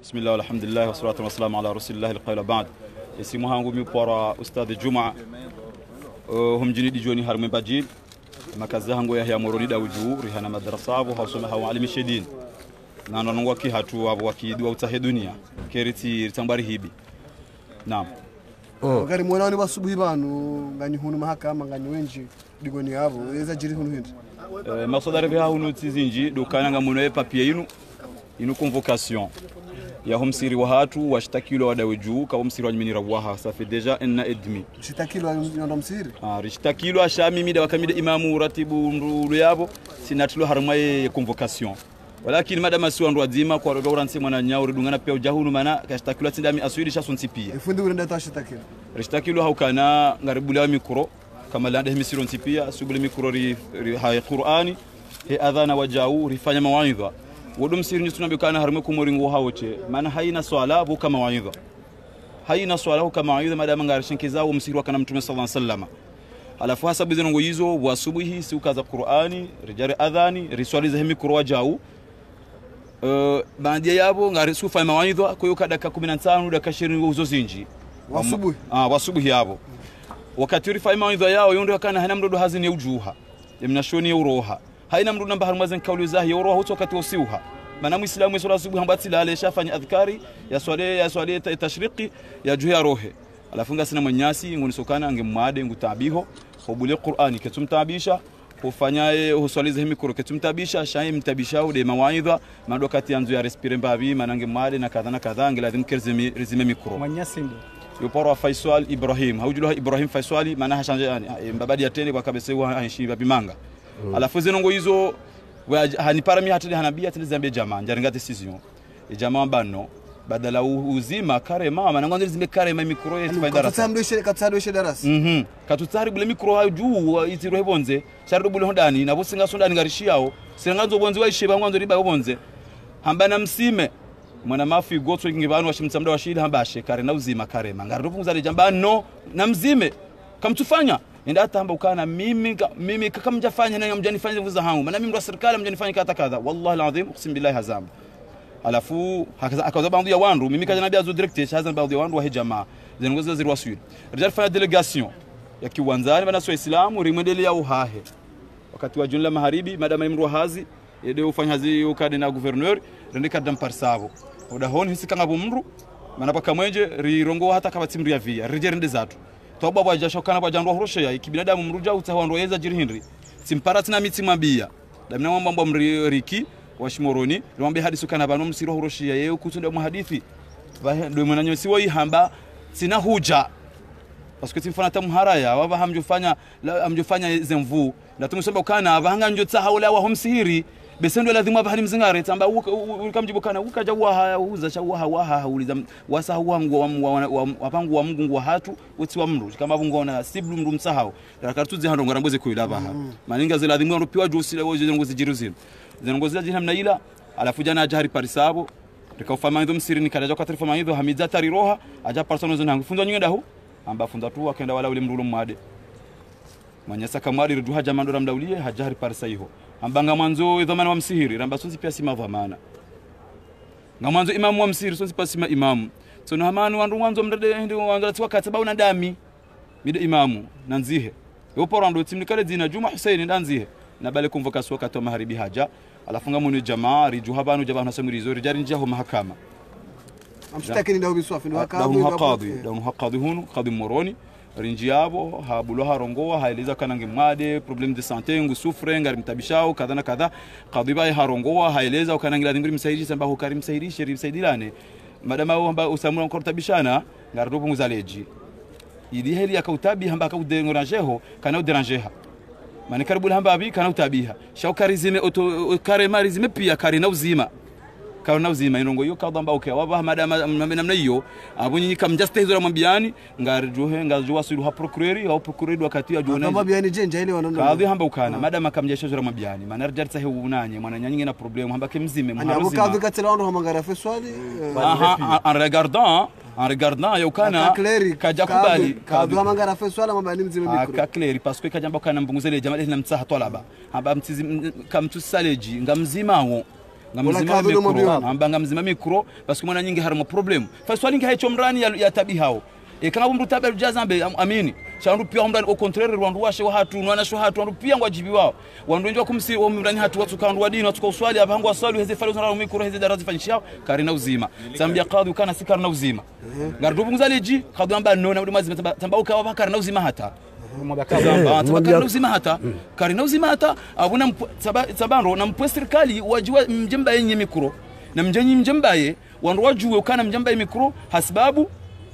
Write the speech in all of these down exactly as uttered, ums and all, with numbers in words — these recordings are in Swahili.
Bismillah, alhamdulillah, wassalatu wassalamu ala rasulillah alqaila ba'd. Isimu hangu mi para Ustadh Juma humjini dijoni harme bajil makazi hangu ya ya moroni da uju rihana madrasa abo hasoma hawa alimi shedin na nongo ki hatu abo wakidwa utahe dunia keriti tambari hibi. Naam. Oh gari mwana ni basubuhi banu ngani hunu mahakama ngani wenji digoni abo eza jiri hunu hindi. Eh masodare be hunu tizinji dokana ngamuno e papier inu inu convocation ya humsiri wa hatu washtakilo wadawe juu kwa humsiri wa nyiminira waha safi deja enna edmi shitakilo ndo msiri ah rishitakilo ashami mida wakamida imamu ratibu ndulu yabo sinatilo harmaye convocation walakini madama si wandu wazima kwa roga uransi mwana nyao ridungana pia ujahunu mana kashitakilo tindami aswidi shasunsipia ifundi urenda tashitakilo rishitakilo haukana ngaribula mikro kama landa himisiro nsipia subule mikro ri, ri hai Qur'ani he adhana wajau rifanya mawaidha wodum sirni tunabikana harme kumoringo hawoche maana haina swala bu kama mawaidha haina swala kama mawaidha madama ngarishinkizao msiri wakana mtume sallallahu alaihi wasallam alafu hasabu zinongo hizo wa asubuhi si ukaza Qur'ani rijari adhani riswali za himikro wajau uh, baada yabo ngarisufa mawaidha kwa hiyo dakika kumi na tano dakika ishirini uzo zinji wasubuhi ah wasubuhi yabo wakati rifa mawaidha yao yondo kana hana mdodo hazini ujuha yamnashoni uroha haina mdu namba harmazen kauli zahi yoro huto wakati usiuha maana muislamu swala subuhi hambati la ale shafanya adhkari ya swale ya swale tashriqi ya juha rohe alafunga sina manyasi ngunisokana angemwade ngutabiho hubuli Qur'ani ketumtabisha kufanyaye huswalize himikoro ketumtabisha shaye mtabisha de mawaidha madokati yanzu ya respire mbabi manange mwade na kadha na kadha ngeladhim kerzimi rizime mikoro manyasi ndo yoporo Faisal Ibrahim haujuluha Ibrahim Faisali maana hashanje mbabadi ya tene kwa kabisa huwa anshi babimanga Mm. Alafu zinongo hizo hanipara mi hatili hanabia hatili zambe jamaa njaringa decision e jamaa bano badala uzima karema manango zimbe karema mikro yetu faida darasa katsamdoshe katsadoshe darasa mhm katutari bule mikro ha juu itiro hebonze sharudo bule hondani nabo singa sondani ngarishiao singanzo bonze waishe bangwanzo riba bonze hambana msime mwana mafi gotso ngibanu washimtsamda washida hambashe kare na uzima karema ngarupunza le jamba no na mzime kamtufanya ndio hata hamba ukana mimi mimi kama mjafanya na mjanifanya vuza hangu maana mimi ndo serikali mjanifanya kadha kadha wallahi alazim uqsim billahi hazam alafu hakaza akaza baadhi ya wandu mimi kaja nabii azu direct hazan baadhi ya wandu wa jamaa zingoza ziri wasuli rijal fanya delegation ya kiwanzani bana Waislamu rimwendelea uhahe wakati wa jumla maharibi madama imru hazi yede ufanya hazi ukade na gouverneur rendika damparsavo oda hon hisikanga bomru maana paka mwenje rirongo hata kama timri ya via rijerende zatu toba bwaja kana bwaja ndo horoshe ya kibinadamu mruja utawa ndo yeza jiri Henry simpara na miti mabia damna mambo mambo mriki washimoroni mwambie hadisu kana bano msiro horoshe ya yeye kutunda muhadithi ndo mwananyo si wai hamba sina huja parce timfana tamharaya waba hamjofanya hamjofanya zemvu na tumusomba kana abahanga njotsa haula wa homsihiri besendo lazima bahari mzingare tamba ukamjibu kana ukaja wa uza cha wa wa hauliza wasa wangu wapangu wa Mungu wa hatu uti wa mru kama bungona siblu mru msahao rakatuzi hando ngaramboze kuila baha maninga zila lazima rupiwa jusi lewo zingozi jiruzini zingozi jina mnaila alafu jana jahari parisabo rikafama ndo msiri nikalaja kwa taarifa maidho hamidza tariroha aja personal zona funzo nyinga hu amba funda tu akaenda wala ule mrulo mwade manyasa kamari ruduha jamando ramdaulie hajari parisa hiyo ambanga mwanzo dhamana wa msihiri ramba sonzi pia sima dhamana ngamwanzo imamu wa msihiri sonzi pia sima imamu sono hamanu wandu mwanzo mrade ndio wangalati wakati ba una dami mide imamu nanzihe yopo rando timnikale dina Juma Hussein ndanzihe na bale convocation wakati wa maharibi haja alafunga munu jamaa rijuha banu jabana samirizo rijari njaho mahakama amshtakini ndio biswafi ndio hakabu haqadi ndio haqadi hunu qadi moroni rinjiabo habuluha rongoa haeleza kana ngemade problem de santé ngu souffre ngari mtabishao kadha na kadha qadiba harongoa haeleza kana ngila ndimri msaidisi amba hukari msaidisi rimsaidilane madama amba usamura nkortabishana ngarupo nguzaleji idi heli akautabi hamba akaudengoranjeho kana uderanjeha mani karibula hamba abi kana utabiha shaukarizime auto karemarizime pia kari na uzima kaona uzima inongo yo kadamba okay waba madama namna hiyo abunyi kamjaste hizo rambiani ngarjuhe ngajua siru ha procureur au procureur wakati ya jona mabiani jenja ile wanono kadhi hamba ukana madama kamjesho hizo rambiani maana rjarta he unanye mwana nyanyinge na problem hamba kemzime mharuzima ana kadhi katela ndo hamangara feswali aha en regardant en regardant yo kana kaja kubali kadhi hamangara feswala mabani mzime mikro aka clear parce que kajamba kana mbunguzele jamaa ile namtsaha twalaba hamba mtizi kamtusaleji ngamzima wo ngamzima mikro amba ngamzima mikro parce que mwana nyingi harimo problem faiswali ngi hecho mrani ya, ya tabi hao e kanga mtu tabel jazambe amini chandu pia mrani au contraire wandu washe wa hatu nwana sho hatu wandu pia ngwajibi wao wandu njwa kumsi wa mrani hatu watu kandu wadini watu kwa uswali apango aswali heze falo zana mikro heze darazi fanishao karina uzima zambia qadu kana sikarna uzima gardubu ngzaleji qadu amba no na mazi tamba ukawa bakarna uzima hata Zamba, tabakari uzima hata karina uzima hata abuna sabando na mpwe serikali wajua mjemba yenye mikro na mjenyi mjemba ye wandu wajue ukana mjemba yenye mikro hasbabu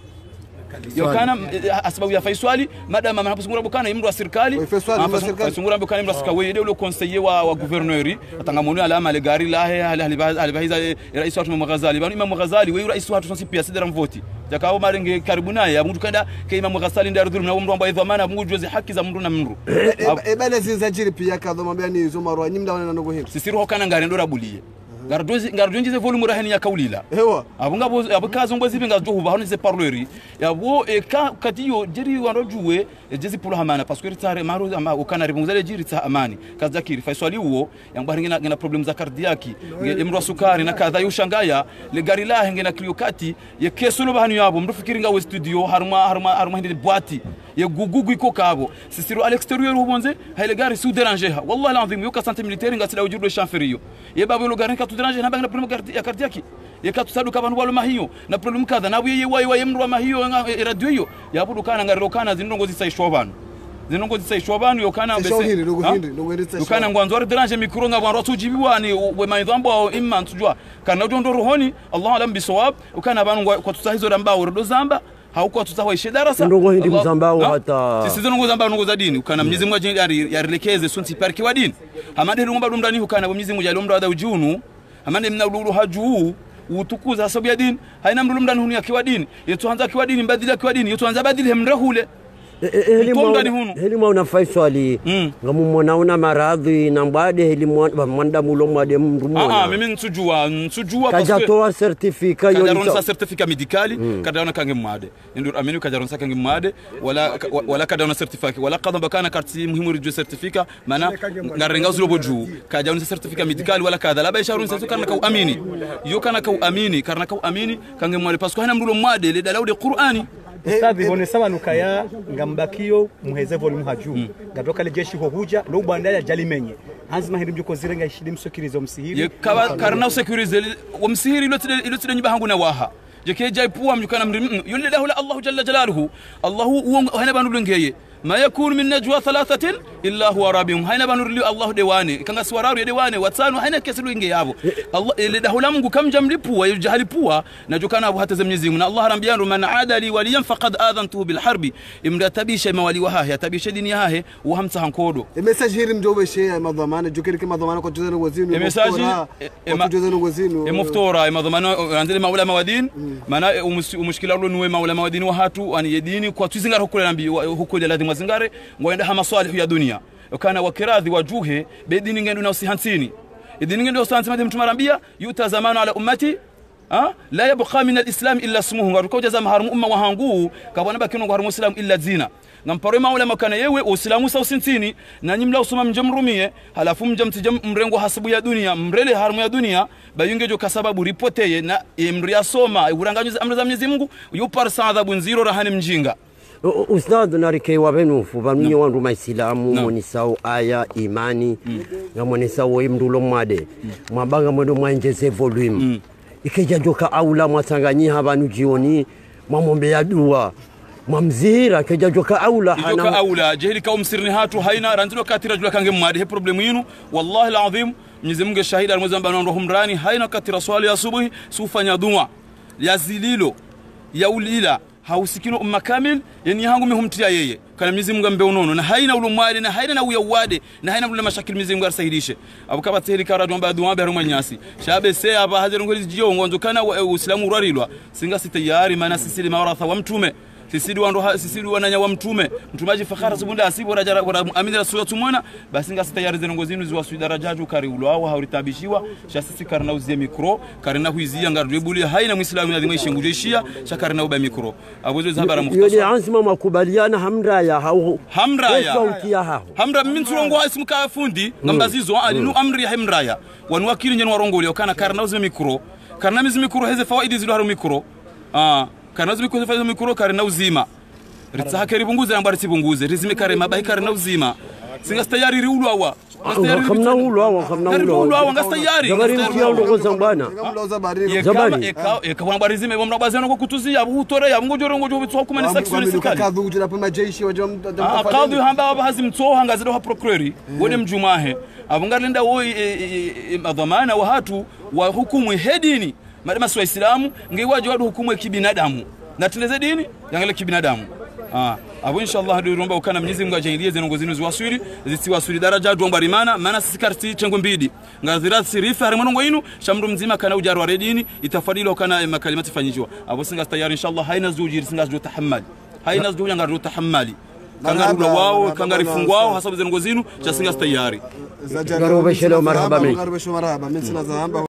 yokana asbabu ya faiswali madama manapusungura bukana imru wa serikali faisungura bukana imru wa serikali wede ulo conseiller wa wa gouverneuri atangamoni alama le gari lahe alibahiza rais watu Imam banu Imam Ghazali wewe rais watu sonsi pia sidera mvoti jakao marenge karibu naye amuntu kanda ke Imam Ghazali ndio ardhuru na mtu ambaye dhamana mungu juzi haki za mtu na mru ebale zinzajiri pia kadhomambia ni zo marwa nyimda wana ndogo hili sisi roho kana ngare ndo rabulie gardozi gardozi ze volume rahani ya kaulila ewa abunga bo abakazo ngozi binga jo huba honi ze parleri yabo e ka katiyo jeri wando juwe jezi pulo hamana parce que ritare maro ama ukana ribungzale jiri ta amani kazakiri faiswali uo yangba ngina ngina problem za cardiaque emro sukari na kadha yushangaya le gari la ngina kliokati ye kesulo bahanu yabo mdu fikiri nga we studio harma harma harma hindi boîte ye gugugu iko kabo sisiro à l'extérieur ubonze hele gari sous déranger wallahi l'azim yuka santé militaire ngasila ujudo chanferiyo ye babo lo gari ka tu déranger na banga problem ya cardiaque ye ka tu sadu kabanu walo mahiyo na problem kadha na ye wayi wayi mru mahiyo radio hiyo yabudu kana ngariro kana zinongo zisaishwa banu zinongo zisaishwa banu yokana bese yokana ngwanzo ari déranger micro nga banu tujibiwa ni we maidhambo imma tujua kana ndo rohoni Allah alam bisawab ukana banu kwa tutahizo damba urdo zamba hauko tutawaishe darasa ndongo hindi mzambao hata sisi ndongo zambao ndongo za dini ukana Mwenyezi Mungu yarilekeze sunti parki wa dini amande ngomba dumdani ukana Mwenyezi Mungu yalomda da ujunu amande mnaululu haju utukuza sababu ya dini haina mdulu mdani hunu ya kiwa dini yetuanza kiwa dini mbadili kiwa dini yetuanza badili hemrahule Helimu una faiswali ngamu mwana una maradhi na mbade helimu mwanda mulo mwade mru mwana ah mimi nsujua nsujua kajatoa certificat yo kajaronsa certificat medicali kadaona kange mwade ndio ameni kajaronsa kange mwade wala wala kadaona certificat wala kadha bakana karti muhimu riju certificat maana ngarenga zulobo juu kajaronsa certificat medicali wala kadha laba isharunsa kana ka amini yo kana ka amini kana ka amini kange mwade parce que hana mrulo mwade le dalaude Qur'ani Sabi bone sawa nukaya ngambakio muheze volume haju gadoka le jeshi ho huja lo bandaya jalimenye hanzima hindi mjuko zirenga ishidim sokirizo msihiri karna sekurize umsihiri ilotile nyiba hangu na waha jeke jaipua mjukana mri yule lahu la Allah jalla jalaluhu Allah hana banu lengeye ما يكون من نجوى ثلاثة إلا هو رابعهم هنا بنورلي الله دواني كان سوارارو يدواني واتسانو هنا كسلو إنجي يابو الله اللي ده لامغو كم جملي بوا يجهل بوا نجو كان أبو هذا زمني زمنا الله رمبيان من عاد لي وليا فقد آذنته بالحرب إمرا تبيش موالي وها هي تبيش دنيا هي وهم تهانكودو المساج هيرم جوب شيء ما ضمان جو كده ما ضمان كنت جزنا وزينو المساج كنت جزنا وزينو مفتورة ما ضمان عندنا مولا موادين منا ومشكلة لو نوي مولا موادين وهاتو أن يديني كواتوزينغار هكول نبي هكول لازم mazingare ngoenda ha maswalihu ya dunia ukana wakiradhi wajuhe bedini ngendo na usihansini idini ngendo usihansini mtu marambia yutazamana ala ummati ha la yabqa min alislam illa ismuhu ngarukoja za maharum umma wa hangu kabona bakino ngaharum islam illa zina ngamparo maula makana yewe uislamu sa usintini na nyimla usoma mjamrumie halafu mjamtijam mrengo hasabu ya dunia mrele harumu ya dunia bayungejo kasababu ripoteye na imria soma uranganyuza amri za Mwenyezi Mungu yuparsa adhabu nziro rahani mjinga Ustadh narike wabenu fubamnye wandu maislamu monisao aya imani nga monisao imdulo mwade mwabanga mwendo mwanjeze volume ikeja joka aula mwasanganyi habanu jioni mwamombe ya dua mwamzira keja joka aula hana joka aula jehili ka umsirni hatu haina randilo katira jula kange mwade he problemu yinu wallahi alazim Mwenyezi Mungu shahida almweza mbano humrani haina katira swali ya asubuhi sufanya dua ya zililo ya ulila hausikino umma kamil yani hangu mihumtia yeye kana Mwenyezi Mungu ambe unono na haina ulumwade na haina na uyawade na haina ule mashakili Mwenyezi Mungu asaidishe abukaba teri karadu amba duwa be haruma nyasi shabe se aba hajeru ngoli jiyo ngonzo kana uislamu urarilwa singa si tayari maana sisi mawaratha wa mtume sisidi wando sisidi wananya wa mtume mtumaji fakhara subunda asibo raja amini rasulullah tumona basi ngasi tayari zengo zinu ziwa su darajaju kari ulwa hauritabishiwa shasisi karna uzie mikro karna huizia ngarubuli haina muislamu lazima ishengujishia shakarna uba mikro abozo zabara mukhtasar yoni ansima makubaliana hamraya hau hamraya sautia hao hamra min turongo asimu ka fundi ngambazizo alinu amri hamraya wanwakili nyen warongoli okana karna uzie mikro karna mizi mikro heze fawaidi zido haru mikro ah karna uzie mikro fawaidi mikro karna uzima ritsaha kari bunguze nambari sibunguze rizime kare mabahi kare na uzima singa stayari riulwa wa khamna ulwa wa khamna ulwa wa ngastayari jabari mtiya ndo kozambana jabari eka eka wana barizime bomna bazana ko kutuzia abutore ya ngojoro ngojo bitso kuma ni section sikali kadhu kujira pema jeshi wa jom kadhu hamba aba hazim tso hangazido ha procureur wone mjumahe abungalinda wo madhamana wa hatu wa hukumu hedini madama wa islamu ngeiwaje wadu hukumu kibinadamu na tuleze dini yangale kibinadamu. Ah, abo inshallah hadi romba ukana Mwenyezi Mungu ajalie zengo zinu ziwasuri zisiwasuri daraja domba rimana maana sisi karti chengo mbidi ngazira sirifa hari mwanongo inu shamru mzima kana ujaru wa redini itafadilo kana makalimati fanyijwa abo singa tayari inshallah haina zuji singa zuji tahammali haina zuji ngaru tahammali kangaru wao kangari fungwao hasabu zengo zinu cha singa tayari garobe shelo marhaba garobe shelo marhaba mimi sina zamba